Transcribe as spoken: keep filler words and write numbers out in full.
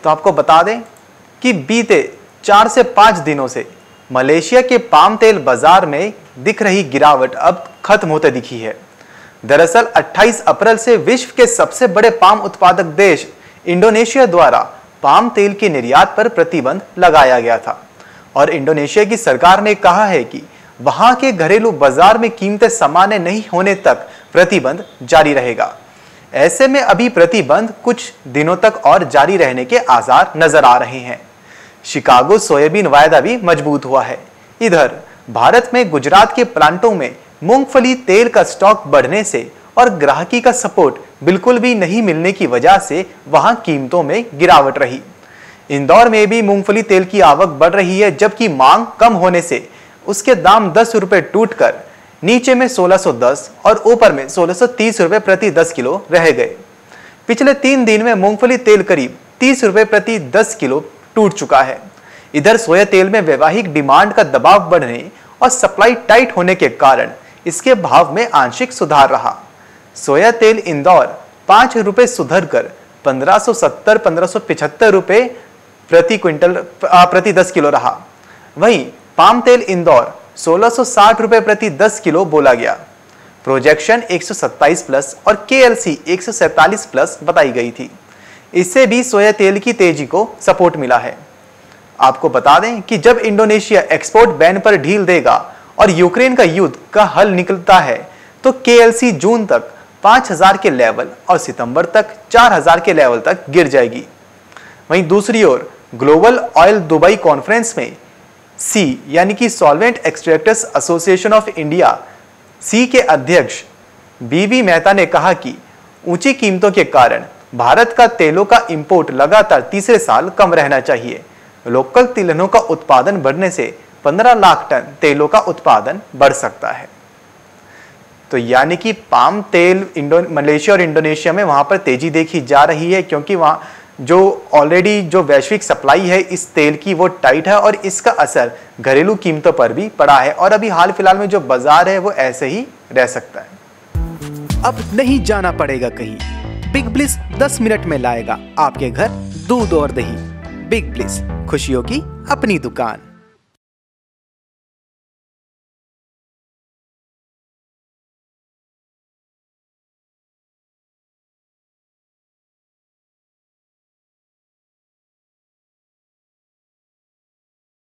तो आपको बता दें कि बीते चार से पाँच दिनों से मलेशिया के पाम तेल बाजार में दिख रही गिरावट अब खत्म होते दिखी है। दरअसल अट्ठाईस अप्रैल से विश्व के सबसे बड़े पाम उत्पादक देश इंडोनेशिया द्वारा पाम तेल के निर्यात पर प्रतिबंध लगाया गया था और इंडोनेशिया की सरकार ने कहा है कि वहां के घरेलू बाजार में कीमतें सामान्य नहीं होने तक प्रतिबंध जारी रहेगा। ऐसे में अभी प्रतिबंध कुछ दिनों तक और जारी रहने के आसार नजर आ रहे हैं। शिकागो सोयाबीन वायदा भी मजबूत हुआ है। इधर भारत में गुजरात के प्लांटों में मूंगफली तेल का स्टॉक बढ़ने से और ग्राहकी का सपोर्ट बिल्कुल भी नहीं मिलने की वजह से वहां कीमतों में गिरावट रही। इंदौर में भी मूंगफली तेल की आवक बढ़ रही है, जबकि मांग कम होने से उसके दाम दस रुपए टूटकर नीचे में सोलह सौ दस और ऊपर में सोलह सौ तीस रुपए प्रति दस किलो रह गए। पिछले तीन दिन में मूंगफली तेल करीब तीस रुपए प्रति दस किलो टूट चुका है। इधर सोया तेल में वैवाहिक डिमांड का दबाव बढ़ने और सप्लाई टाइट होने के कारण इसके भाव में आंशिक सुधार रहा। सोया तेल इंदौर पांच रुपए सुधर कर पंद्रह सौ सत्तर पंद्रह सौ पिछहत्तर रुपए प्रति क्विंटल प्रति दस किलो रहा। वहीं पाम तेल इंदौर सोलह सौ साठ रुपए प्रति दस किलो बोला गया। प्रोजेक्शन एक सौ सत्ताईस प्लस और केएलसी एक सौ सैंतालीस प्लस बताई गई थी। इससे भी सोया तेल की तेजी को सपोर्ट मिला है। आपको बता दें कि जब इंडोनेशिया एक्सपोर्ट बैन पर ढील देगा और यूक्रेन का युद्ध का हल निकलता है तो केएलसी जून तक पाँच हज़ार के लेवल और सितंबर तक चार हज़ार के लेवल तक गिर जाएगी। वहीं दूसरी ओर ग्लोबल ऑयल दुबई कॉन्फ्रेंस में सी यानी कि solvent extractors association of India C के अध्यक्ष बीवी मेहता ने कहा कि ऊंची कीमतों के कारण भारत का तेलों का इंपोर्ट लगातार तीसरे साल कम रहना चाहिए। लोकल तिलहनों का उत्पादन बढ़ने से पंद्रह लाख टन तेलों का उत्पादन बढ़ सकता है। तो यानी कि पाम तेल इंडो मलेशिया और इंडोनेशिया में वहां पर तेजी देखी जा रही है, क्योंकि वहां जो ऑलरेडी जो वैश्विक सप्लाई है इस तेल की वो टाइट है और इसका असर घरेलू कीमतों पर भी पड़ा है और अभी हाल फिलहाल में जो बाजार है वो ऐसे ही रह सकता है। अब नहीं जाना पड़ेगा कहीं, बिग ब्लिस दस मिनट में लाएगा आपके घर दूध और दही। बिग ब्लिस, खुशियों की अपनी दुकान।